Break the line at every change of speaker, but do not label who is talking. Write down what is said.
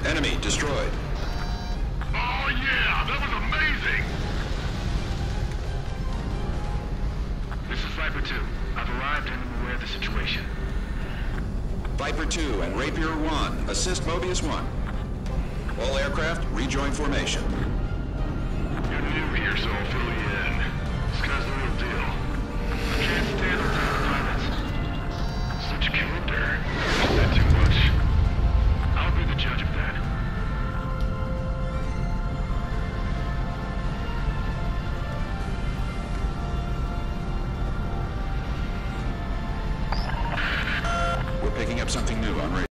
Enemy destroyed.
Oh yeah, that was amazing! This is Viper 2. I've arrived and am aware of the situation.
Viper 2 and Rapier 1, assist Mobius 1. All aircraft, rejoin formation.
You're new here, so I'll fill you in.